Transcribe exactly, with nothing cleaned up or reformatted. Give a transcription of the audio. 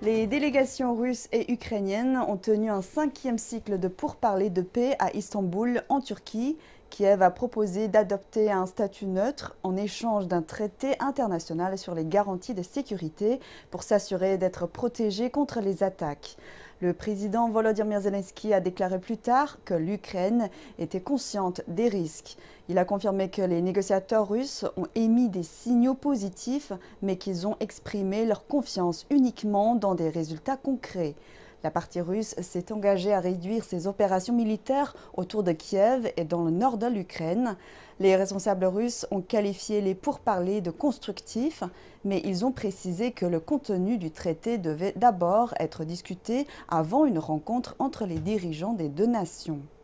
Les délégations russes et ukrainiennes ont tenu un cinquième cycle de pourparlers de paix à Istanbul, en Turquie. Kiev a proposé d'adopter un statut neutre en échange d'un traité international sur les garanties de sécurité pour s'assurer d'être protégé contre les attaques. Le président Volodymyr Zelensky a déclaré plus tard que l'Ukraine était consciente des risques. Il a confirmé que les négociateurs russes ont émis des signaux positifs, mais qu'ils ont exprimé leur confiance uniquement dans des résultats concrets. La partie russe s'est engagée à réduire ses opérations militaires autour de Kiev et dans le nord de l'Ukraine. Les responsables russes ont qualifié les pourparlers de constructifs, mais ils ont précisé que le contenu du traité devait d'abord être discuté avant une rencontre entre les dirigeants des deux nations.